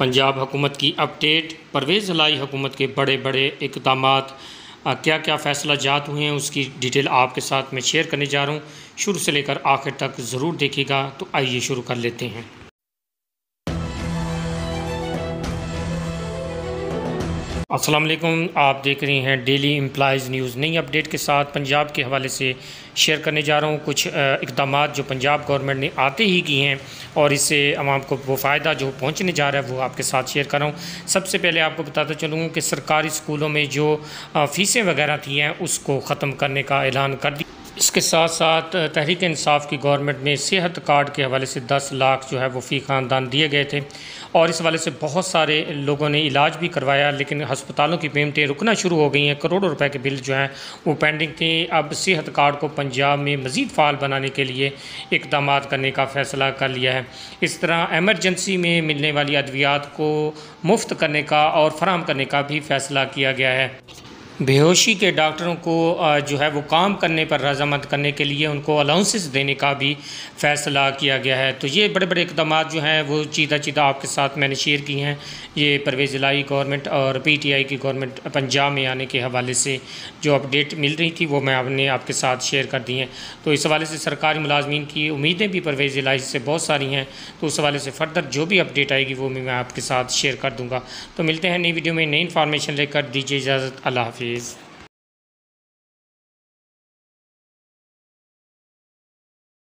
पंजाब हुकूमत की अपडेट। परवेज़ इलाही हुकूमत के बड़े बड़े इक़दामात क्या क्या फ़ैसला जात हुए हैं उसकी डिटेल आपके साथ मैं शेयर करने जा रहा हूँ। शुरू से लेकर आखिर तक ज़रूर देखिएगा। तो आइए शुरू कर लेते हैं। अस्सलाम वालेकुम, आप देख रहे हैं डेली एम्प्लॉयज़ न्यूज़। नई अपडेट के साथ पंजाब के हवाले से शेयर करने जा रहा हूँ। कुछ इक़दामात जो पंजाब गवर्नमेंट ने आते ही किए हैं और इससे आवाम को वो फ़ायदा जो पहुँचने जा रहा है वो आपके साथ शेयर कर रहा हूँ। सबसे पहले आपको बताता चलूँ कि सरकारी स्कूलों में जो फ़ीसें वगैरह थी हैं उसको ख़त्म करने का ऐलान कर दिया। इसके साथ साथ तहरीक इंसाफ की गवर्नमेंट में सेहत कार्ड के हवाले से 10 लाख जो है वो फ़ी ख़ानदान दिए गए थे और इस हवाले से बहुत सारे लोगों ने इलाज भी करवाया, लेकिन हस्पतालों की पेमेंटें रुकना शुरू हो गई हैं। करोड़ों रुपए के बिल जो हैं वो पेंडिंग थे। अब सेहत कार्ड को पंजाब में मज़ीद फ़ाल बनाने के लिए इक़दाम करने का फ़ैसला कर लिया है। इस तरह एमरजेंसी में मिलने वाली अद्वियात को मुफ्त करने का और फराहम करने का भी फ़ैसला किया गया है। बेहोशी के डॉक्टरों को जो है वो काम करने पर रज़ामंद करने के लिए उनको अलाउंसेस देने का भी फ़ैसला किया गया है। तो ये बड़े बड़े इक़दाम जो हैं वो चीज़ा आपके साथ मैंने शेयर की हैं। ये परवेज़ इलाही गवर्नमेंट और PTI की गवर्नमेंट पंजाब में आने के हवाले से जो अपडेट मिल रही थी वो मैं आपके साथ शेयर कर दी हैं। तो इस हवाले से सरकारी मुलाजमीन की उम्मीदें भी परवेज़ इलाही से बहुत सारी हैं। तो उस हवाले से फ़र्दर जो भी अपडेट आएगी वो मैं आपके साथ शेयर कर दूँगा। तो मिलते हैं नई वीडियो में नई इन्फॉर्मेशन लेकर। दीजिए इजाज़त। अल्लाह हाफ़िज़।